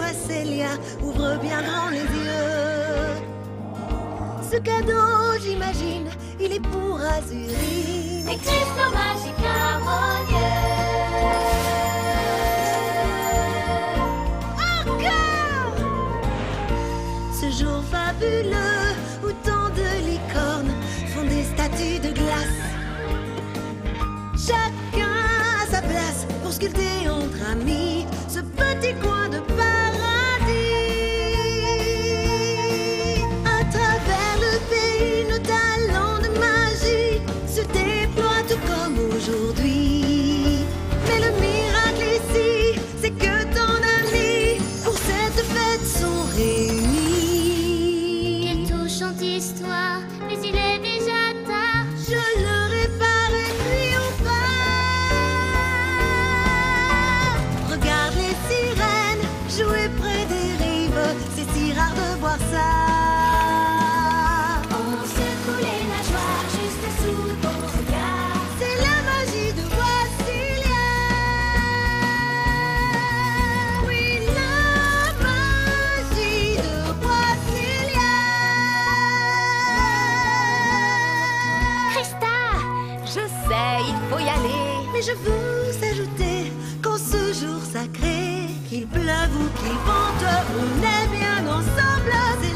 Célia, ouvre bien grand les yeux. Ce cadeau, j'imagine, il est pour Azurine. Les cristaux magiques harmonieux. Encore! Ce jour fabuleux où tant de licornes font des statues de glace. Chacun a sa place pour sculpter entre amis ce petit coin de paradis. À travers le pays, nos talents de magie se déploient tout comme aujourd'hui. Mais le miracle ici, c'est que ton ami pour cette fête sont réunis. Bientôt chante histoire, mais il est déjà tard. Je leur ai parlé triomphant. Regarde les sirènes jouer près des rives, c'est si rare de voir ça. On secoue les nageoires juste sous ton regard. C'est la magie de Wassilia. Oui, la magie de Wassilia. Krista, je sais, il faut y aller. Mais je veux ajouter qu'en ce jour sacré, qu'il pleuve ou qu'il vente, on est bien ensemble. C'est